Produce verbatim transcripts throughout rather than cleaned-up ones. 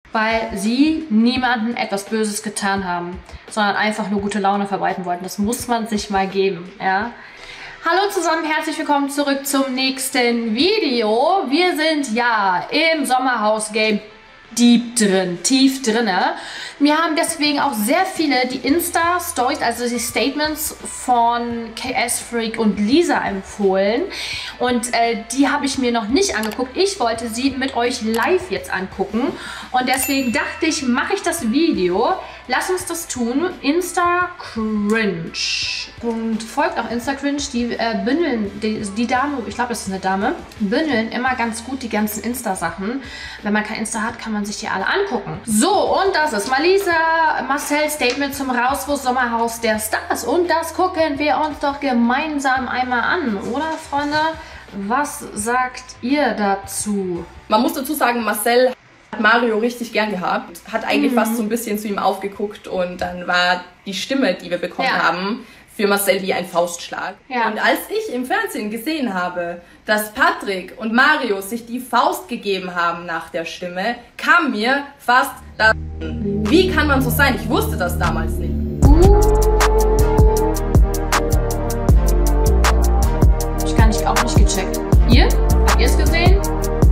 weil sie niemandem etwas Böses getan haben, sondern einfach nur gute Laune verbreiten wollten. Das muss man sich mal geben, ja. Hallo zusammen, herzlich willkommen zurück zum nächsten Video. Wir sind ja im Sommerhaus-Game deep drin, tief drinne. Mir haben deswegen auch sehr viele die Insta-Stories, also die Statements von K S Freak und Lisa empfohlen. Und äh, die habe ich mir noch nicht angeguckt. Ich wollte sie mit euch live jetzt angucken. Und deswegen dachte ich, mache ich das Video. Lass uns das tun. Insta Cringe. Und folgt auch Insta Cringe. Die äh, bündeln, die, die Dame, ich glaube, das ist eine Dame, bündeln immer ganz gut die ganzen Insta-Sachen. Wenn man kein Insta hat, kann man sich die alle angucken. So, und das ist Malisa Marcel Statement zum Rauswurf Sommerhaus der Stars. Und das gucken wir uns doch gemeinsam einmal an, oder, Freunde? Was sagt ihr dazu? Man muss dazu sagen, Marcel hat Mario richtig gern gehabt, hat eigentlich mhm. fast so ein bisschen zu ihm aufgeguckt und dann war die Stimme, die wir bekommen ja. haben, für Marcel wie ein Faustschlag. Ja. Und als ich im Fernsehen gesehen habe, dass Patrick und Mario sich die Faust gegeben haben nach der Stimme, kam mir fast das... Wie kann man so sein? Ich wusste das damals nicht. Ich kann nicht, auch nicht gecheckt. Ihr? Habt ihr es gesehen?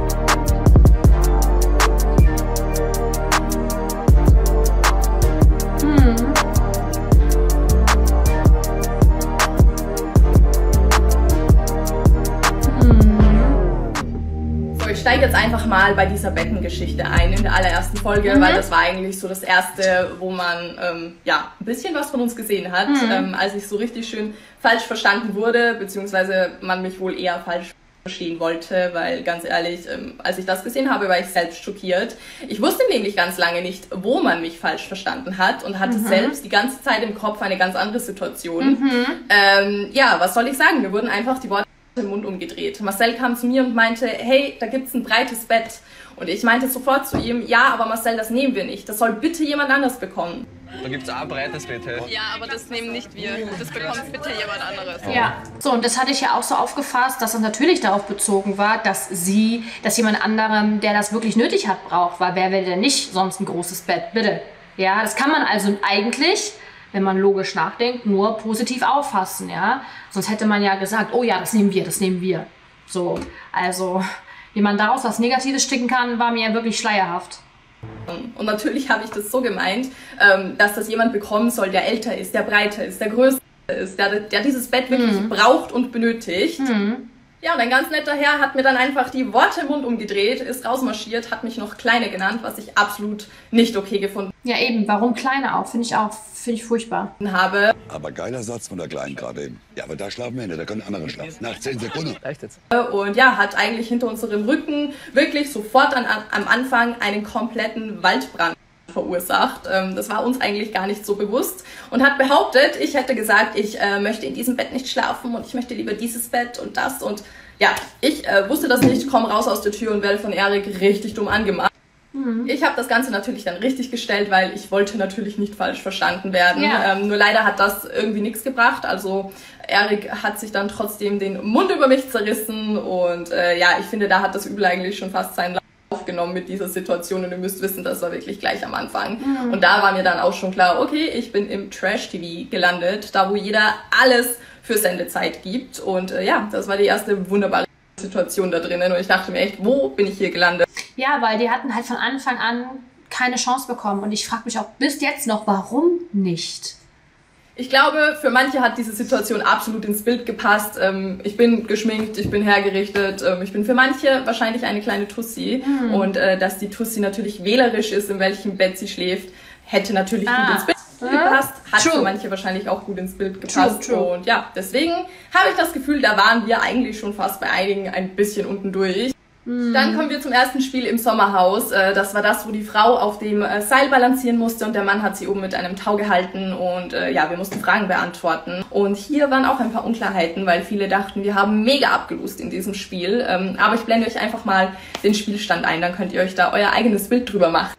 Ich steige jetzt einfach mal bei dieser Bettengeschichte ein in der allerersten Folge, mhm. weil das war eigentlich so das erste, wo man ähm, ja, ein bisschen was von uns gesehen hat, mhm. ähm, als ich so richtig schön falsch verstanden wurde, beziehungsweise man mich wohl eher falsch verstehen wollte, weil ganz ehrlich, ähm, als ich das gesehen habe, war ich selbst schockiert. Ich wusste nämlich ganz lange nicht, wo man mich falsch verstanden hat und hatte mhm. selbst die ganze Zeit im Kopf eine ganz andere Situation. Mhm. Ähm, ja, was soll ich sagen? Mir wurden einfach die Worte den Mund umgedreht. Marcel kam zu mir und meinte, hey, da gibt's ein breites Bett. Und ich meinte sofort zu ihm, ja, aber Marcel, das nehmen wir nicht. Das soll bitte jemand anders bekommen. Da gibt's auch ein breites Bett, hey? Ja, aber das nehmen nicht wir. Das bekommt bitte jemand anderes. Ja, so, und das hatte ich ja auch so aufgefasst, dass es natürlich darauf bezogen war, dass sie, dass jemand anderem, der das wirklich nötig hat, braucht. Weil wer will denn nicht sonst ein großes Bett? Bitte. Ja, das kann man also eigentlich, wenn man logisch nachdenkt, nur positiv auffassen, ja. Sonst hätte man ja gesagt, oh ja, das nehmen wir, das nehmen wir. So, also, wie man daraus was Negatives sticken kann, war mir wirklich schleierhaft. Und natürlich habe ich das so gemeint, dass das jemand bekommen soll, der älter ist, der breiter ist, der größer ist, der, der dieses Bett wirklich mhm. braucht und benötigt. Mhm. Ja, und ein ganz netter Herr hat mir dann einfach die Worte im Mund umgedreht, ist rausmarschiert, hat mich noch Kleine genannt, was ich absolut nicht okay gefunden habe. Ja eben, warum Kleine auch? Finde ich auch, finde ich furchtbar. Habe. Aber geiler Satz von der Kleinen gerade eben. Ja, aber da schlafen wir nicht, da können andere schlafen. Nach zehn Sekunden. Und ja, hat eigentlich hinter unserem Rücken wirklich sofort an, am Anfang einen kompletten Waldbrand verursacht. Das war uns eigentlich gar nicht so bewusst und hat behauptet, ich hätte gesagt, ich äh, möchte in diesem Bett nicht schlafen und ich möchte lieber dieses Bett und das und ja, ich äh, wusste das nicht, komm raus aus der Tür und werde von Erik richtig dumm angemacht. Mhm. Ich habe das Ganze natürlich dann richtig gestellt, weil ich wollte natürlich nicht falsch verstanden werden. Ja. Ähm, nur leider hat das irgendwie nichts gebracht, also Erik hat sich dann trotzdem den Mund über mich zerrissen und äh, ja, ich finde, da hat das Übel eigentlich schon fast seinen Lauf aufgenommen mit dieser Situation und ihr müsst wissen, das war wirklich gleich am Anfang. Mhm. Und da war mir dann auch schon klar, okay, ich bin im Trash-T V gelandet, da wo jeder alles für Sendezeit gibt und äh, ja, das war die erste wunderbare Situation da drinnen und ich dachte mir echt, wo bin ich hier gelandet? Ja, weil die hatten halt von Anfang an keine Chance bekommen und ich frage mich auch bis jetzt noch, warum nicht? Ich glaube, für manche hat diese Situation absolut ins Bild gepasst. Ich bin geschminkt, ich bin hergerichtet. Ich bin für manche wahrscheinlich eine kleine Tussi. Mhm. Und dass die Tussi natürlich wählerisch ist, in welchem Bett sie schläft, hätte natürlich ah. gut ins Bild gepasst. Hat True. Für manche wahrscheinlich auch gut ins Bild gepasst. True, true. Und ja, deswegen habe ich das Gefühl, da waren wir eigentlich schon fast bei einigen ein bisschen unten durch. Dann kommen wir zum ersten Spiel im Sommerhaus. Das war das, wo die Frau auf dem Seil balancieren musste und der Mann hat sie oben mit einem Tau gehalten und äh, ja, wir mussten Fragen beantworten. Und hier waren auch ein paar Unklarheiten, weil viele dachten, wir haben mega abgelust in diesem Spiel. Ähm, aber ich blende euch einfach mal den Spielstand ein, dann könnt ihr euch da euer eigenes Bild drüber machen.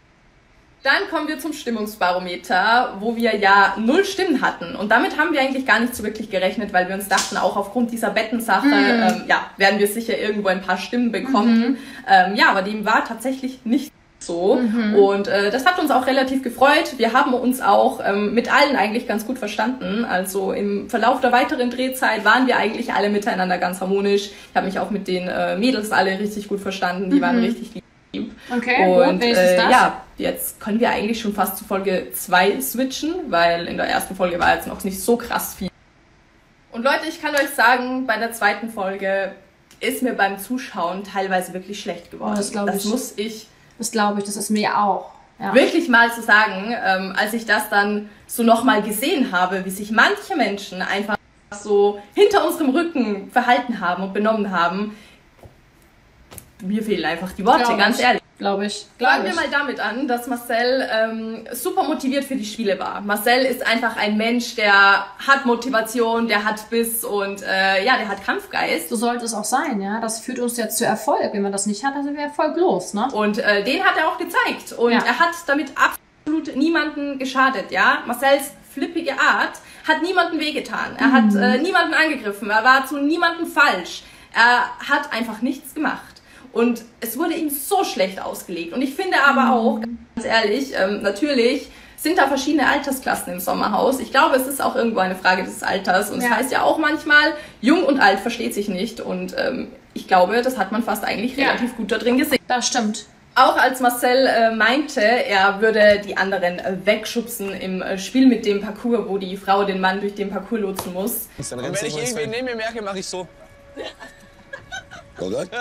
Dann kommen wir zum Stimmungsbarometer, wo wir ja null Stimmen hatten. Und damit haben wir eigentlich gar nicht so wirklich gerechnet, weil wir uns dachten, auch aufgrund dieser Bettensache, mhm. ähm, ja, werden wir sicher irgendwo ein paar Stimmen bekommen. Mhm. Ähm, ja, aber dem war tatsächlich nicht so. Mhm. Und äh, das hat uns auch relativ gefreut. Wir haben uns auch ähm, mit allen eigentlich ganz gut verstanden. Also im Verlauf der weiteren Drehzeit waren wir eigentlich alle miteinander ganz harmonisch. Ich habe mich auch mit den äh, Mädels alle richtig gut verstanden. Die mhm. waren richtig lieb. Okay, und gut, äh, ja, jetzt können wir eigentlich schon fast zu Folge zwei switchen, weil in der ersten Folge war jetzt noch nicht so krass viel. Und Leute, ich kann euch sagen, bei der zweiten Folge ist mir beim Zuschauen teilweise wirklich schlecht geworden. Oh, das glaube ich. Das muss ich... Das glaube ich, das ist mir auch. Ja. Wirklich mal zu sagen, ähm, als ich das dann so nochmal gesehen habe, wie sich manche Menschen einfach so hinter unserem Rücken verhalten haben und benommen haben, mir fehlen einfach die Worte, Glaub ganz ich. ehrlich. Glaube ich. Fangen Glaub wir ich. mal damit an, dass Marcel ähm, super motiviert für die Spiele war. Marcel ist einfach ein Mensch, der hat Motivation, der hat Biss und äh, ja, der hat Kampfgeist. So sollte es auch sein, ja. Das führt uns jetzt zu Erfolg. Wenn man das nicht hat, dann sind wir erfolglos, ne? Und äh, den hat er auch gezeigt. Und Ja. er hat damit absolut niemanden geschadet, ja. Marcels flippige Art hat niemanden wehgetan. Er Mhm. hat äh, niemanden angegriffen. Er war zu niemandem falsch. Er hat einfach nichts gemacht. Und es wurde ihm so schlecht ausgelegt. Und ich finde aber auch, ganz ehrlich, ähm, natürlich sind da verschiedene Altersklassen im Sommerhaus. Ich glaube, es ist auch irgendwo eine Frage des Alters. Und es Ja. heißt ja auch manchmal, jung und alt versteht sich nicht. Und ähm, ich glaube, das hat man fast eigentlich Ja. relativ gut da drin gesehen. Das stimmt. Auch als Marcel äh, meinte, er würde die anderen äh, wegschubsen im äh, Spiel mit dem Parcours, wo die Frau den Mann durch den Parcours lotsen muss. Und wenn ich irgendwie neben mir merke, mache ich so. Korrekt?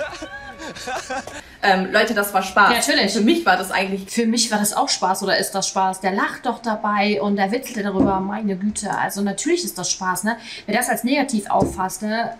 Ähm, Leute, das war Spaß. Ja, natürlich. Für mich war das eigentlich... Für mich war das auch Spaß oder ist das Spaß? Der lacht doch dabei und der witzelte darüber, meine Güte. Also natürlich ist das Spaß, ne? Wer das als negativ auffasst, ne?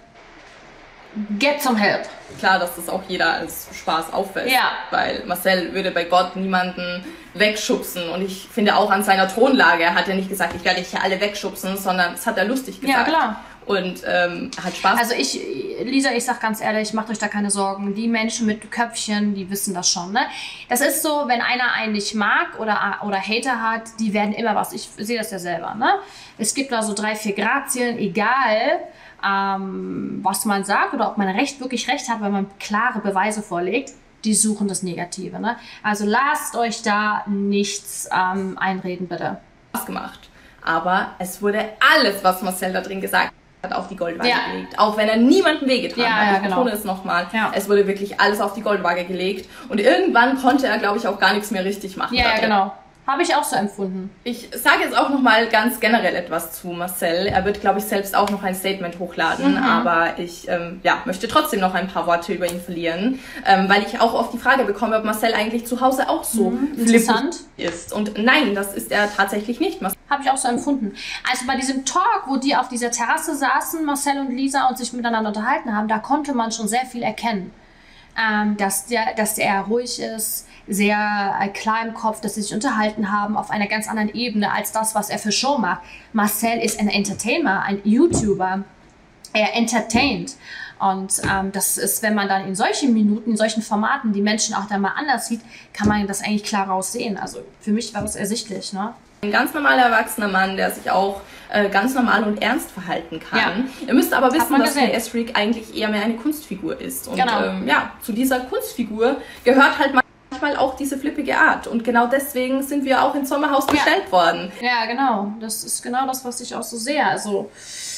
Get some help. Klar, dass das auch jeder als Spaß auffällt. Ja. Weil Marcel würde bei Gott niemanden wegschubsen. Und ich finde auch an seiner Tonlage, er hat ja nicht gesagt, ich werde dich hier alle wegschubsen, sondern das hat er lustig gesagt. Ja, klar. Und ähm, er hat Spaß. Also ich, Lisa, ich sag ganz ehrlich, macht euch da keine Sorgen. Die Menschen mit Köpfchen, die wissen das schon, ne? Das ist so, wenn einer einen nicht mag oder, oder Hater hat, die werden immer was. Ich sehe das ja selber, ne? Es gibt da so drei, vier Grazien, egal ähm, was man sagt oder ob man recht, wirklich recht hat, weil man klare Beweise vorlegt, die suchen das Negative, ne? Also lasst euch da nichts ähm, einreden, bitte. Spaß gemacht. Aber es wurde alles, was Marcel da drin gesagt hat, auf die Goldwaage Ja. gelegt. Auch wenn er niemandem wehgetan Ja, hat. ja, Ich genau. betone es nochmal. Ja. Es wurde wirklich alles auf die Goldwaage gelegt. Und irgendwann konnte er, glaube ich, auch gar nichts mehr richtig machen. Ja, ja, darin. genau. Habe ich auch so empfunden. Ich sage jetzt auch nochmal ganz generell etwas zu Marcel. Er wird, glaube ich, selbst auch noch ein Statement hochladen. Mhm. Aber ich ähm, ja, möchte trotzdem noch ein paar Worte über ihn verlieren. Ähm, weil ich auch oft die Frage bekomme, ob Marcel eigentlich zu Hause auch so Mhm, flippig interessant. ist. Und nein, das ist er tatsächlich nicht. Marcel Habe ich auch so empfunden. Also bei diesem Talk, wo die auf dieser Terrasse saßen, Marcel und Lisa, und sich miteinander unterhalten haben, da konnte man schon sehr viel erkennen. Ähm, dass, der, dass er ruhig ist, sehr äh, klar im Kopf, dass sie sich unterhalten haben auf einer ganz anderen Ebene als das, was er für Show macht. Marcel ist ein Entertainer, ein YouTuber. Er entertaint. Und ähm, das ist, wenn man dann in solchen Minuten, in solchen Formaten die Menschen auch dann mal anders sieht, kann man das eigentlich klar raussehen. Also für mich war das ersichtlich, ne? Ein ganz normaler erwachsener Mann, der sich auch äh, ganz normal und ernst verhalten kann. Ja. Ihr müsst aber Hat wissen, man dass gesehen. K S-Freak eigentlich eher mehr eine Kunstfigur ist. Und Genau. ähm, ja, zu dieser Kunstfigur gehört halt manchmal auch diese flippige Art. Und genau deswegen sind wir auch ins Sommerhaus Ja. bestellt worden. Ja, genau. Das ist genau das, was ich auch so sehe. Also,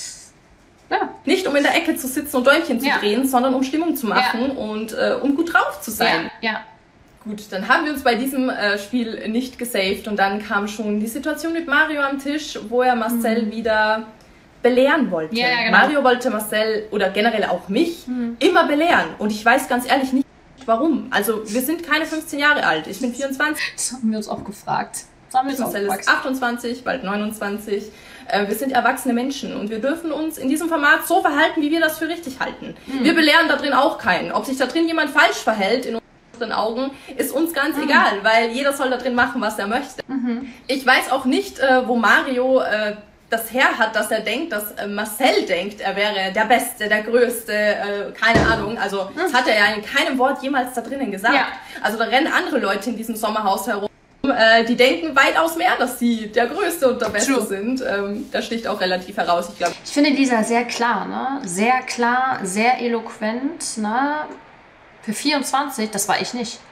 ja. Nicht um in der Ecke zu sitzen und Däumchen zu Ja. drehen, sondern um Stimmung zu machen und äh, um gut drauf zu sein. Ja, ja. Gut, dann haben wir uns bei diesem äh, Spiel nicht gesaved und dann kam schon die Situation mit Mario am Tisch, wo er Marcel wieder belehren wollte. Ja, ja, genau. Mario wollte Marcel oder generell auch mich immer belehren und ich weiß ganz ehrlich nicht warum. Also wir sind keine fünfzehn Jahre alt, ich bin vierundzwanzig, Das haben wir uns auch gefragt. Das haben wir uns auch Marcel ist gefragt. achtundzwanzig, bald neunundzwanzig. Äh, wir sind erwachsene Menschen und wir dürfen uns in diesem Format so verhalten, wie wir das für richtig halten. Wir belehren da drin auch keinen. Ob sich da drin jemand falsch verhält in unseren Augen, ist uns ganz Mhm. egal, weil jeder soll da drin machen, was er möchte. Ich weiß auch nicht, äh, wo Mario äh, das her hat, dass er denkt, dass äh, Marcel denkt, er wäre der Beste, der Größte, äh, keine Ahnung. Also das hat er ja in keinem Wort jemals da drinnen gesagt. Ja. Also da rennen andere Leute in diesem Sommerhaus herum, äh, die denken weitaus mehr, dass sie der Größte und der Beste True. sind. Ähm, das sticht auch relativ heraus, ich glaube. Ich finde Lisa sehr klar, ne? Sehr klar, sehr eloquent, ne? Für vierundzwanzig, das war ich nicht.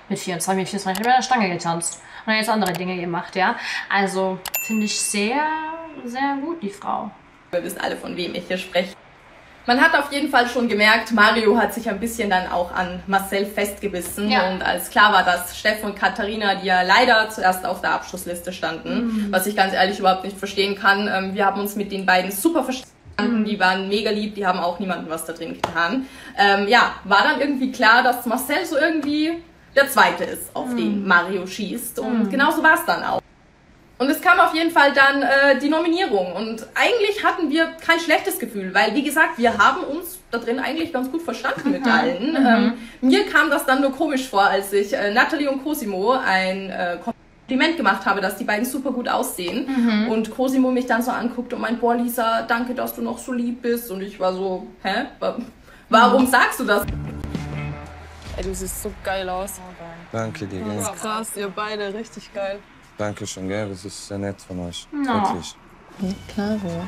mit vierundzwanzig, mit vierundzwanzig hat er mit der Stange getanzt. Und hat jetzt andere Dinge gemacht, ja. Also finde ich sehr, sehr gut, die Frau. Wir wissen alle, von wem ich hier spreche. Man hat auf jeden Fall schon gemerkt, Mario hat sich ein bisschen dann auch an Marcel festgebissen. Ja. Und als klar war, dass Steff und Katharina, die ja leider zuerst auf der Abschlussliste standen, mhm. was ich ganz ehrlich überhaupt nicht verstehen kann. Wir haben uns mit den beiden super verstanden, mhm. die waren mega lieb, die haben auch niemandem was da drin getan. Ähm, ja, war dann irgendwie klar, dass Marcel so irgendwie der Zweite ist, auf mhm. den Mario schießt. Und mhm. genauso war es dann auch. Und es kam auf jeden Fall dann äh, die Nominierung und eigentlich hatten wir kein schlechtes Gefühl, weil wie gesagt, wir haben uns da drin eigentlich ganz gut verstanden mit allen. Mhm. Ähm, mir kam das dann nur komisch vor, als ich äh, Natalie und Cosimo ein äh, Kompliment gemacht habe, dass die beiden super gut aussehen mhm. und Cosimo mich dann so anguckt und meint, boah Lisa, danke, dass du noch so lieb bist und ich war so, hä? Warum mhm. sagst du das? Ey, du siehst so geil aus. Danke dir, gell. Das ist krass, ihr beide, richtig geil. Danke schon, gell? Das ist sehr nett von euch. No. Wirklich. Ja, klar, ja.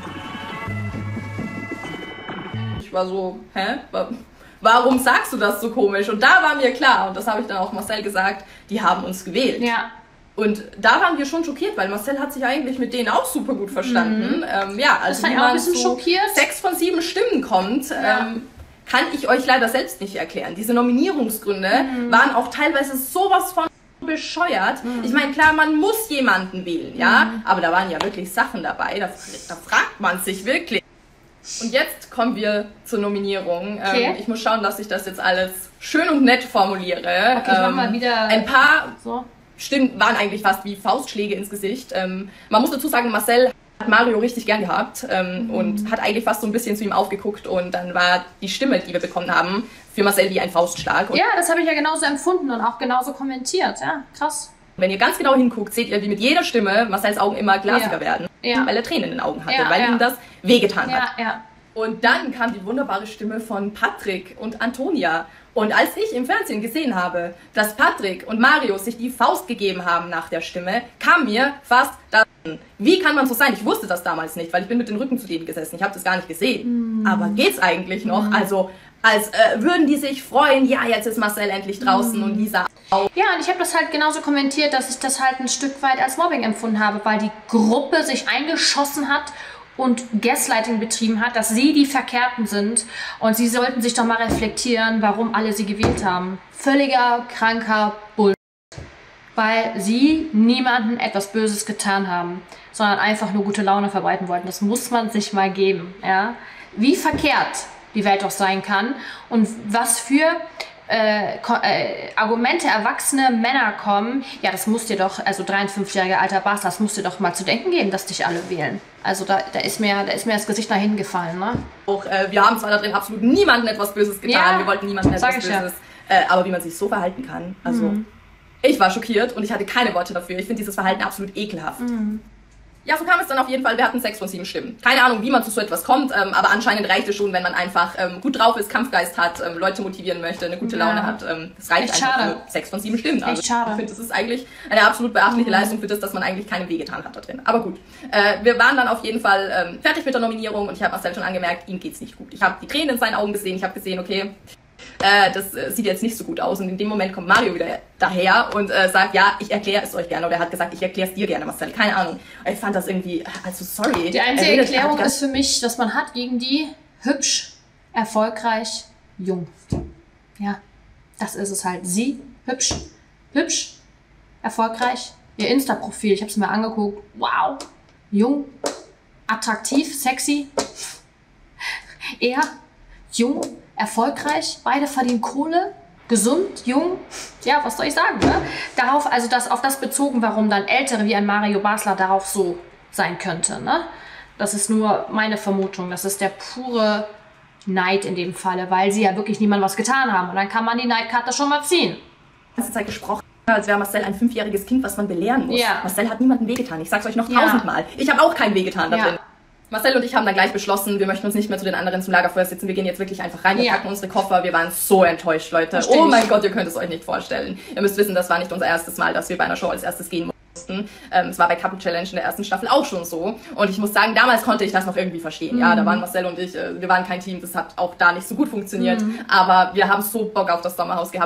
Ich war so, hä? Warum sagst du das so komisch? Und da war mir klar, und das habe ich dann auch Marcel gesagt, die haben uns gewählt. Ja. Und da waren wir schon schockiert, weil Marcel hat sich eigentlich mit denen auch super gut verstanden. Mhm. Ähm, ja, also wenn man so schockiert. sechs von sieben Stimmen kommt, ja. ähm, kann ich euch leider selbst nicht erklären. Diese Nominierungsgründe mhm. waren auch teilweise sowas von bescheuert. Mhm. Ich meine, klar, man muss jemanden wählen, ja, mhm. aber da waren ja wirklich Sachen dabei, da, da fragt man sich wirklich. Und jetzt kommen wir zur Nominierung. Okay. Ähm, ich muss schauen, dass ich das jetzt alles schön und nett formuliere. Okay, ich mach ähm, mal wieder ein paar so. Stimmen waren eigentlich fast wie Faustschläge ins Gesicht. Ähm, man muss dazu sagen, Marcel hat Mario richtig gern gehabt ähm, mhm. und hat eigentlich fast so ein bisschen zu ihm aufgeguckt und dann war die Stimme, die wir bekommen haben, für Marcel wie ein Faustschlag. Und ja, das habe ich ja genauso empfunden und auch genauso kommentiert. Ja, krass. Wenn ihr ganz genau hinguckt, seht ihr, wie mit jeder Stimme Marcels Augen immer glasiger ja. werden, ja. weil er Tränen in den Augen hatte, ja, weil ja. ihm das wehgetan ja, hat. Ja. Und dann kam die wunderbare Stimme von Patrick und Antonia. Und als ich im Fernsehen gesehen habe, dass Patrick und Mario sich die Faust gegeben haben nach der Stimme, kam mir fast das. Wie kann man so sein? Ich wusste das damals nicht, weil ich bin mit dem Rücken zu denen gesessen. Ich habe das gar nicht gesehen. Mm. Aber geht's eigentlich noch? Mm. Also, als äh, würden die sich freuen, ja, jetzt ist Marcel endlich draußen mm. und Lisa auch. Ja, und ich habe das halt genauso kommentiert, dass ich das halt ein Stück weit als Mobbing empfunden habe, weil die Gruppe sich eingeschossen hat und Gaslighting betrieben hat, dass sie die Verkehrten sind und sie sollten sich doch mal reflektieren, warum alle sie gewählt haben. Völliger, kranker Bull. Weil sie niemandem etwas Böses getan haben, sondern einfach nur gute Laune verbreiten wollten. Das muss man sich mal geben. Ja? Wie verkehrt die Welt doch sein kann und was für äh, äh, Argumente erwachsene Männer kommen. Ja, das muss dir doch, also dreiundfünfzigjähriger alter Bastard, das muss dir doch mal zu denken geben, dass dich alle wählen. Also da, da, ist, mir, da ist mir das Gesicht nach hinten gefallen. Ne? Auch, äh, wir haben zwar da drin absolut niemandem etwas Böses getan, ja, wir wollten niemandem etwas Böses, ja. äh, aber wie man sich so verhalten kann, also mhm. ich war schockiert und ich hatte keine Worte dafür. Ich finde dieses Verhalten absolut ekelhaft. Mhm. Ja, so kam es dann auf jeden Fall. Wir hatten sechs von sieben Stimmen. Keine Ahnung, wie man zu so etwas kommt, ähm, aber anscheinend reicht es schon, wenn man einfach ähm, gut drauf ist, Kampfgeist hat, ähm, Leute motivieren möchte, eine gute ja. Laune hat. Ähm, das reicht Echt einfach schade. für sechs von sieben Stimmen. Also, Echt schade. Ich finde, das ist eigentlich eine absolut beachtliche mhm. Leistung für das, dass man eigentlich keinem wehgetan hat da drin. Aber gut, äh, wir waren dann auf jeden Fall ähm, fertig mit der Nominierung und ich habe Marcel schon angemerkt, ihm geht's nicht gut. Ich habe die Tränen in seinen Augen gesehen, ich habe gesehen, okay, Äh, das äh, sieht jetzt nicht so gut aus. Und in dem Moment kommt Mario wieder daher und äh, sagt, ja, ich erkläre es euch gerne. Oder er hat gesagt, ich erkläre es dir gerne, Marcel. Keine Ahnung. Ich fand das irgendwie, also sorry. Die einzige Erklärung ist für mich, dass man hat gegen die hübsch, erfolgreich, jung. Ja, das ist es halt. Sie, hübsch, hübsch, erfolgreich. Ihr Insta-Profil, ich habe es mir angeguckt. Wow, jung, attraktiv, sexy. Er, jung, erfolgreich, beide verdienen Kohle, gesund, jung, ja, was soll ich sagen, ne? Darauf, also das, auf das bezogen, warum dann Ältere wie ein Mario Basler darauf so sein könnte, ne? Das ist nur meine Vermutung, das ist der pure Neid in dem Falle, weil sie ja wirklich niemandem was getan haben und dann kann man die Neidkarte schon mal ziehen. Die ganze Zeit gesprochen, als wäre Marcel ein fünfjähriges Kind, was man belehren muss. Ja. Marcel hat niemandem wehgetan, ich sag's euch noch Ja. tausendmal. Ich habe auch keinen wehgetan da Ja. drin. Marcel und ich haben dann gleich beschlossen, wir möchten uns nicht mehr zu den anderen zum Lagerfeuer sitzen. Wir gehen jetzt wirklich einfach rein, wir Ja. packen unsere Koffer. Wir waren so enttäuscht, Leute. Versteh Oh ich. mein Gott, ihr könnt es euch nicht vorstellen. Ihr müsst wissen, das war nicht unser erstes Mal, dass wir bei einer Show als erstes gehen mussten. Ähm, es war bei Couple Challenge in der ersten Staffel auch schon so. Und ich muss sagen, damals konnte ich das noch irgendwie verstehen. Mhm. Ja, da waren Marcel und ich, äh, wir waren kein Team, das hat auch da nicht so gut funktioniert. Mhm. Aber wir haben so Bock auf das Sommerhaus gehabt. Wir wollten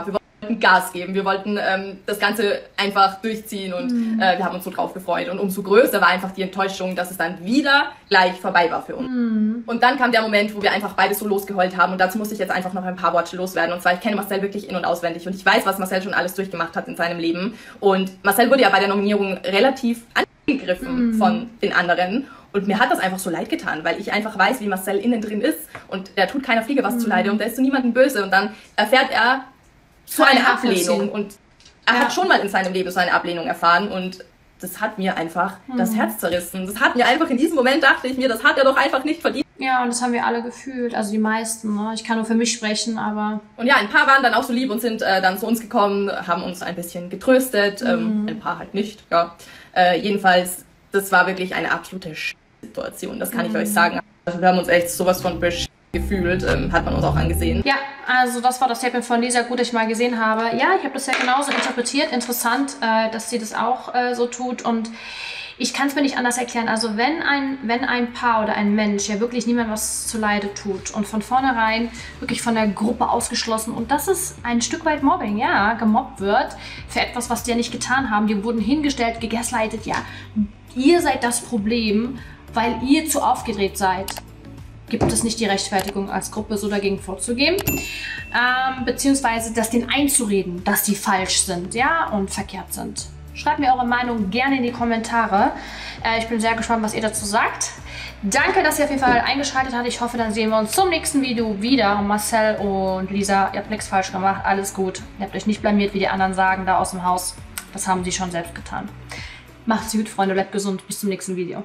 Gas geben. Wir wollten ähm, das Ganze einfach durchziehen und mhm. äh, wir haben uns so drauf gefreut. Und umso größer war einfach die Enttäuschung, dass es dann wieder gleich vorbei war für uns. Mhm. Und dann kam der Moment, wo wir einfach beide so losgeheult haben und dazu musste ich jetzt einfach noch ein paar Worte loswerden. Und zwar, ich kenne Marcel wirklich in- und auswendig und ich weiß, was Marcel schon alles durchgemacht hat in seinem Leben. Und Marcel wurde ja bei der Nominierung relativ angegriffen mhm. von den anderen. Und mir hat das einfach so leid getan, weil ich einfach weiß, wie Marcel innen drin ist und der tut keiner Fliege was mhm. zuleide und der ist zu niemandem böse und dann erfährt er so eine Ablehnung und er ja. hat schon mal in seinem Leben so eine Ablehnung erfahren und das hat mir einfach mhm. das Herz zerrissen. Das hat mir einfach in diesem Moment, dachte ich mir, das hat er doch einfach nicht verdient. Ja, und das haben wir alle gefühlt, also die meisten. Ne? Ich kann nur für mich sprechen, aber... Und ja, ein paar waren dann auch so lieb und sind äh, dann zu uns gekommen, haben uns ein bisschen getröstet, mhm. ähm, ein paar halt nicht. Ja. Äh, jedenfalls, das war wirklich eine absolute Situation, das kann mhm. ich euch sagen. Also wir haben uns echt sowas von besch gefühlt, ähm, hat man uns auch angesehen. Ja, also das war das Statement von Lisa, gut, dass ich mal gesehen habe. Ja, ich habe das ja genauso interpretiert. Interessant, äh, dass sie das auch äh, so tut und ich kann es mir nicht anders erklären. Also wenn ein, wenn ein Paar oder ein Mensch ja wirklich niemand was zuleide tut und von vornherein wirklich von der Gruppe ausgeschlossen und das ist ein Stück weit Mobbing, ja, gemobbt wird für etwas, was die ja nicht getan haben. Die wurden hingestellt, gegaslightet, ja, ihr seid das Problem, weil ihr zu aufgedreht seid. Gibt es nicht die Rechtfertigung als Gruppe so dagegen vorzugehen, ähm, beziehungsweise das denen einzureden, dass die falsch sind, ja, und verkehrt sind. Schreibt mir eure Meinung gerne in die Kommentare. Äh, ich bin sehr gespannt, was ihr dazu sagt. Danke, dass ihr auf jeden Fall eingeschaltet habt. Ich hoffe, dann sehen wir uns zum nächsten Video wieder. Marcel und Lisa, ihr habt nichts falsch gemacht, alles gut. Ihr habt euch nicht blamiert, wie die anderen sagen, da aus dem Haus. Das haben sie schon selbst getan. Macht's gut, Freunde, bleibt gesund. Bis zum nächsten Video.